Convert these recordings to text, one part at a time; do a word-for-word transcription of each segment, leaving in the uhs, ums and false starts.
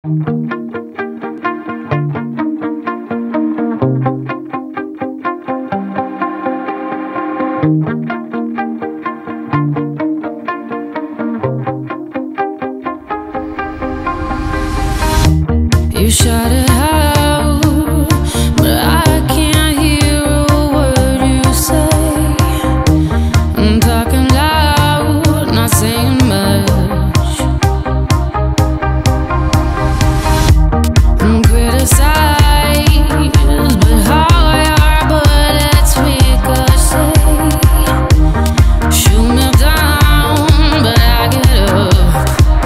You shot it out, but I can't hear a word you say. I'm talking loud, not saying much. I'm criticized, but higher, but it's ricochet. Shoot me down, but I get up.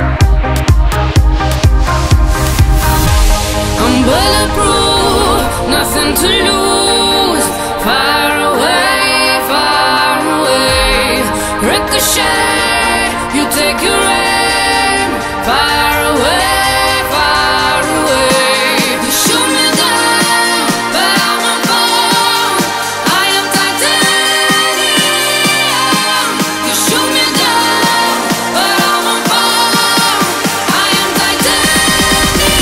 I'm bulletproof, nothing to lose. Far away, far away. Ricochet, you take your aim. Far away, far away. You shoot me down, but I won't fall. I am titanium. You shoot me down, but I won't fall. I am titanium.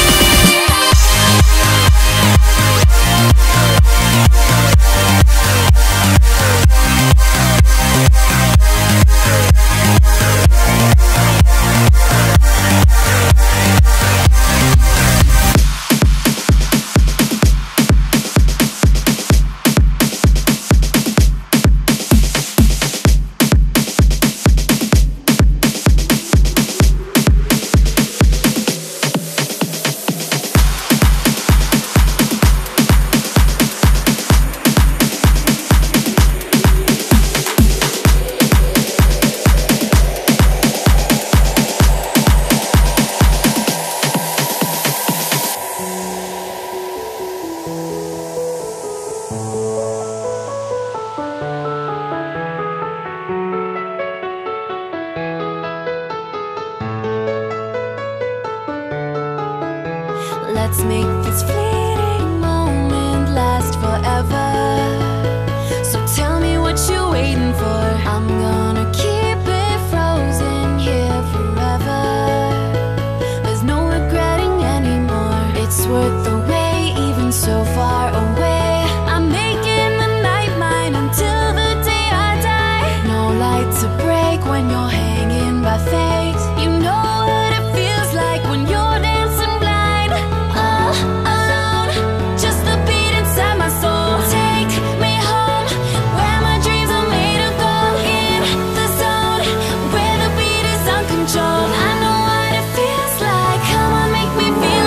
Let's make this fleeting moment last forever. So tell me what you're waiting for. I'm gonna keep it frozen here forever. There's no regretting anymore. It's worth the wait, even so far away. I'm making the night mine until the day I die. No light to break when you're hanging by fate. You know what it feels like when you're dancing blind. All alone, just the beat inside my soul. Take me home, where my dreams are made of gold. In the zone, where the beat is uncontrolled. I know what it feels like. Come on, make me feel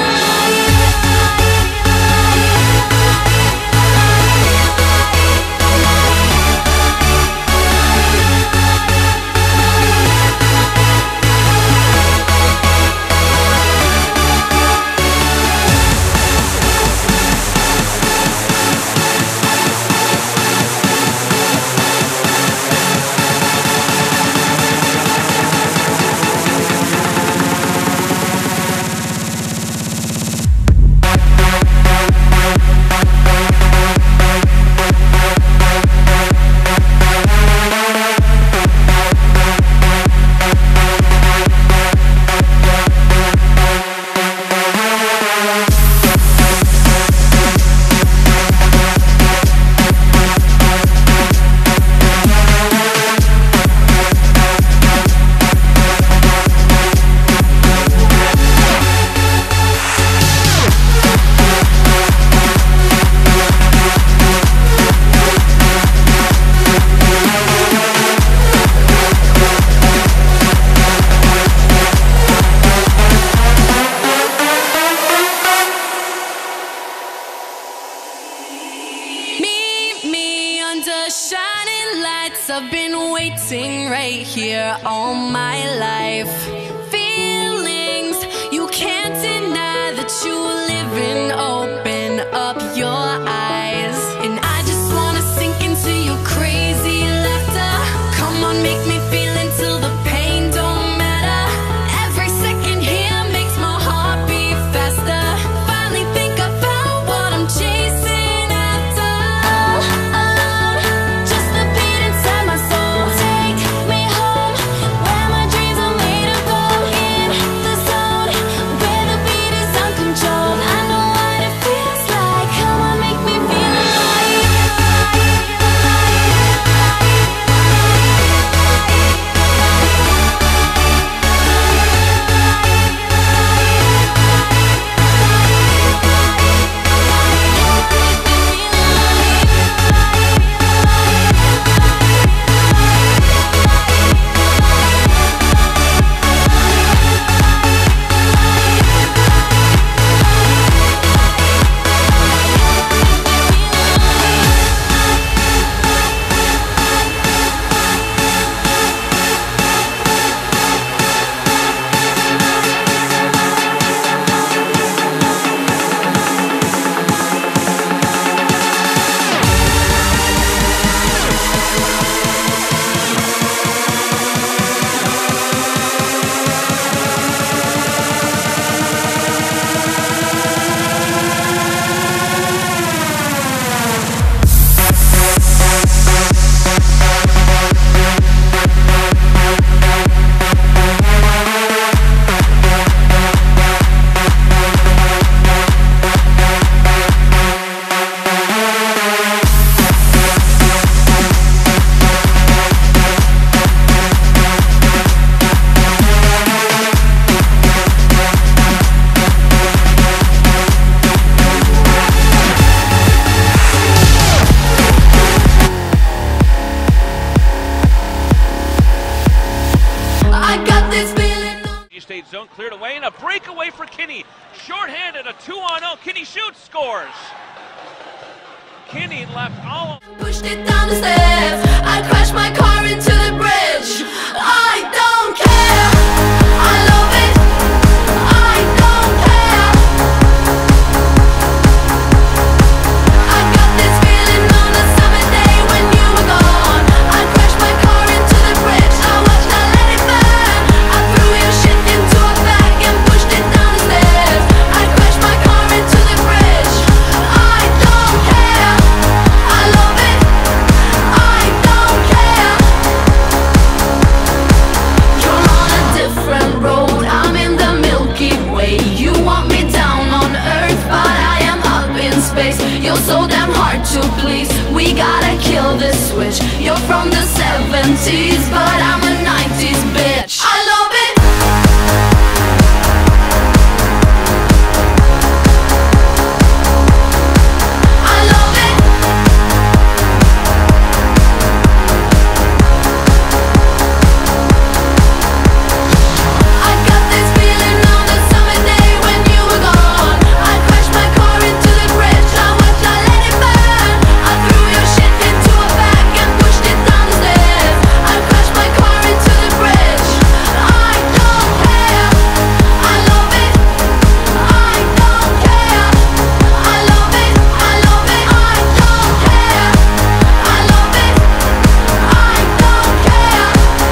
shining lights. I've been waiting right here all my life. Feelings you can't deny that you live in. Open up your eyes, and I just wanna sink into your crazy laughter. Come on, make me feel until the pain don't matter. Every second here makes my heart beat faster. Finally think about what I'm chasing after. All alone, just the beat inside my soul. Take me home, where my dreams are made of gold. fade zone, cleared away, and a breakaway for Kinney. Short-handed, a two on oh. Kinney shoots, scores. Kinney left all. Pushed it down the stairs. I crashed my car into the bridge. I don't care. I love it. I don't care. I got this feeling on a summer day when you were gone. I crashed my car into the bridge. I watched, I let it burn. I threw your shit into a bag and pushed it down the stairs. I crashed my car into the bridge. I don't care. I love it. I don't care. You're on a different road. I'm in the Milky Way. You want me down on Earth, but I am up in space. You're so damn hard to please. We gotta kill this switch. You're from the seventies, but I'm a nineties bitch. I love it. I love it. I got this feeling on a summer day when you were gone. I crashed my car into the bridge. I watched, I let it burn. I threw your shit into a bag and pushed it down the stairs. I crashed my car into the bridge. I don't care. I love it. I don't care. I love it. I love it. I don't care. I love it. I don't care.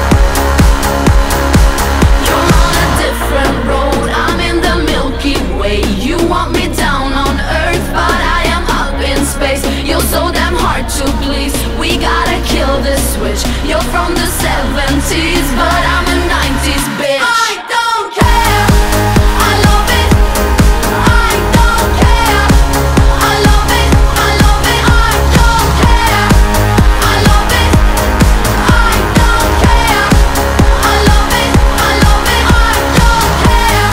You're on a different road. I'm in the Milky Way. You want me down on Earth, but I am up in space. You're so damn hard to please. We gotta kill this switch. You're from the seventies, but I'm a nineties bitch. I don't care. I love it. I don't care. I love it. I love it. I don't care. I love it. I don't care. I love it. I love it. I don't care.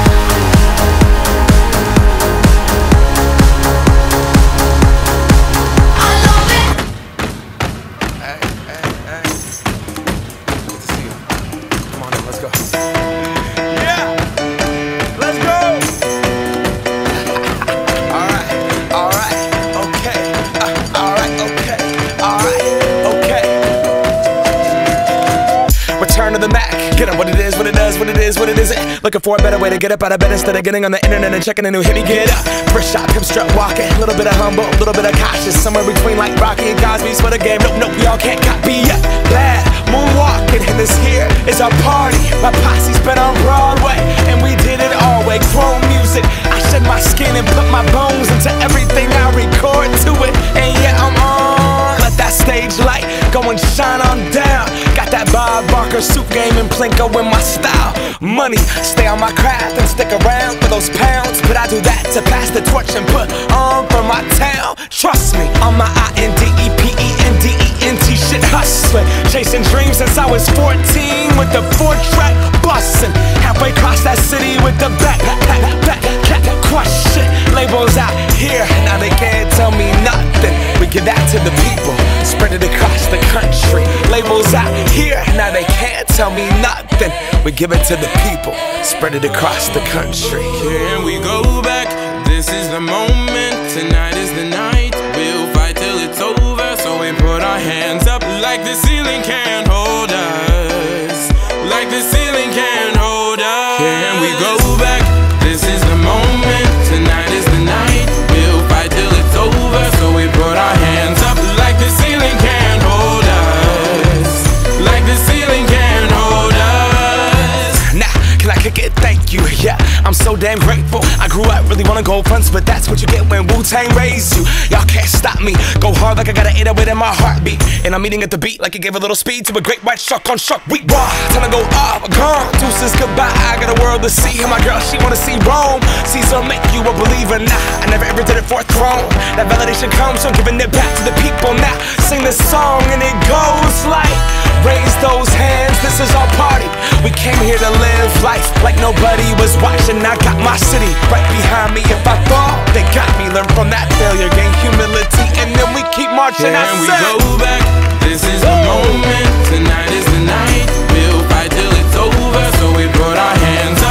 I love it. Hey, hey, hey. Good to see you. Come on in, let's go. Yeah! Let's go! Alright, alright, okay. Uh, alright, okay. Alright, okay. Return to the Mac. Get up what it is, what it does, what it is, what it isn't. Looking for a better way to get up out of bed instead of getting on the internet and checking a new hit. Me get up. First shot, come strut walking. A little bit of humble, a little bit of cautious. Somewhere between like Rocky and Cosby's for the game. Nope, nope, y'all can't copy yet. Bad moonwalking, and this here is our party. My posse's been on Broadway, and we did it all way. Grown music. I shed my skin and put my bones into everything I record to it. And yeah, I'm on. Let that stage light go and shine on down. Got that Bob Barker suit game and Plinko in my style. Money, stay on my craft and stick around for those pounds. But I do that to pass the torch and put on for my town. Trust me, on my I N D E P E N D E N T shit hustling. Chasing dreams since I was fourteen with the four track bustin'. Halfway across that city with the back, back, back, back, crush shit. Labels out here, now they can't tell me nothing. We give that to the people, spread it across the country. Labels out here, now they can't tell me nothing. We give it to the people, spread it across the country. Can we go back? This is the moment, tonight is the night. We'll fight till it's over, so we put our hands up like the ceiling can't hold us. Like the ceiling can't hold us. Can we go back? This is the moment, tonight is the night. We'll fight till it's over, so we put our hands up like the ceiling can't hold us. Like the ceiling can't hold us. Nah, can I kick it? Thank you, yeah, I'm so damn grateful. I grew up really wanna go fronts, but that's what you get when Wu-Tang raised you. Y'all can't stop me, go hard like I got an eight oh eight in my heartbeat. And I'm eating at the beat like it gave a little speed to a great white shark on Shark Week. Raw, time to go off, gone, deuces goodbye. I got a world to see, and my girl, she wanna see Rome. Caesar make you a believer, nah, I never ever did it for a throne. That validation comes from giving it back to the people. Now, sing this song and it goes like, raise those hands, this is our party. We came here to live life like nobody was watching. I got my city right behind me. If I fall, they got me. Learn from that failure, gain humility, and then we keep marching. Can we go back? This is the moment, tonight is the night. We'll fight till it's over, so we put our hands up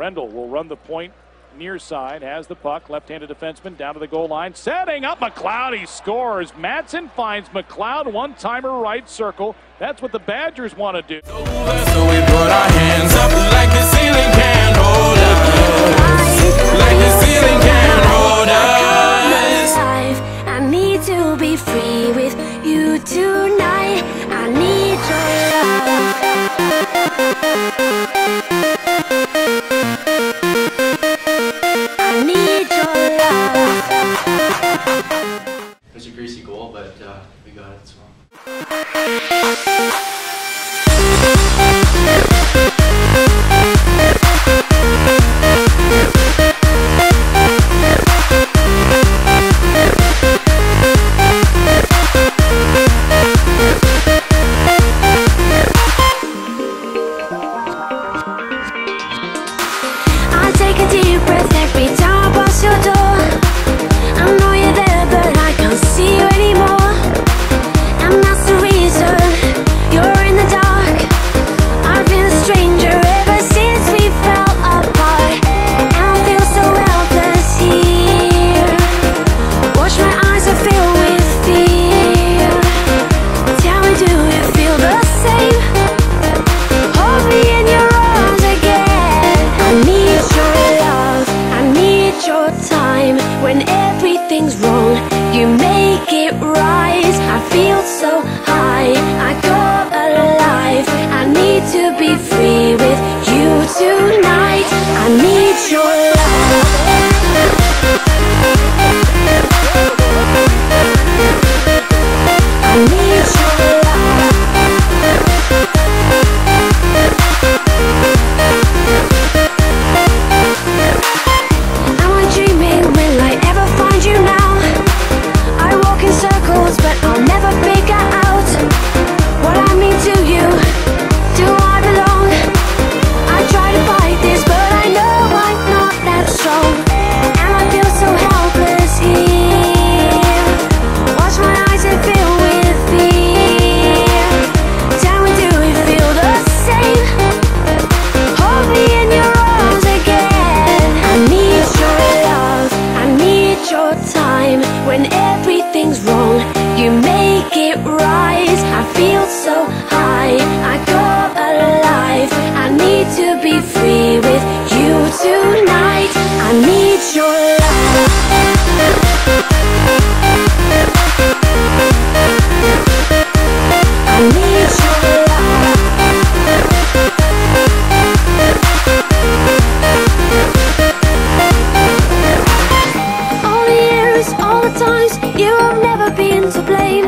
Wendell will run the point near side, has the puck, left-handed defenseman down to the goal line, setting up McLeod, he scores. Madsen finds McLeod, one-timer right circle. That's what the Badgers want to do. So we put our hands up like the ceiling can't hold us, like the ceiling can't hold us. I need to be free with you tonight. I need your love. I need your love. It was a greasy goal, but uh, we got it, so. I take a deep breath every time I pass your door. I know you're there, but I can't see you anymore. And that's the reason you're in the dark. I've been a stranger ever since we fell apart. And I feel so helpless here. Watch my eyes are filled with fear. Tell me, do you feel the same? Hold me in your arms again. I need your love, I need your time. When everything's wrong, you make it right. I feel so high, I go alive. I need to be free with you tonight. I need your love. I need your love. Am I dreaming? Will I ever find you now? I walk in circles, but I'll never figure out what I mean to you. Do I belong? I try to fight this, but I know I'm not that strong. And I feel so helpless here. Watch my eyes and fill with fear. Tell me, do you feel the same? Hold me in your arms again. I need your love, I need your time. When everything's wrong, you make it right. I feel so high, I go alive. I need to be free with you tonight. I need your love. I need your love. All the years, all the times, you have never been to blame.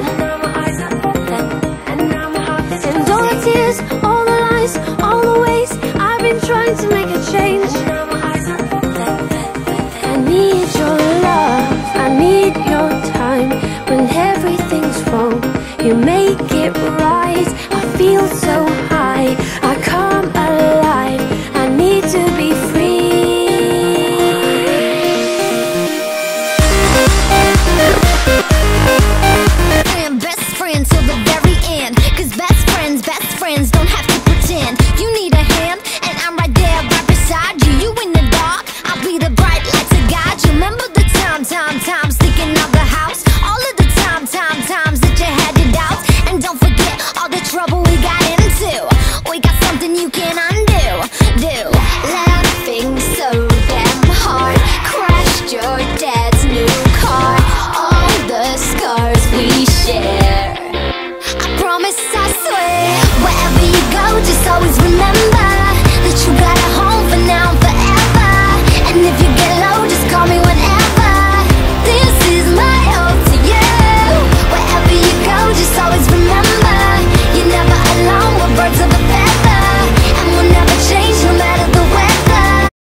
And all the tears, all the lies, all the ways I've been trying to make a change. I need your love, I need your time. When everything's wrong, you make it right. I feel so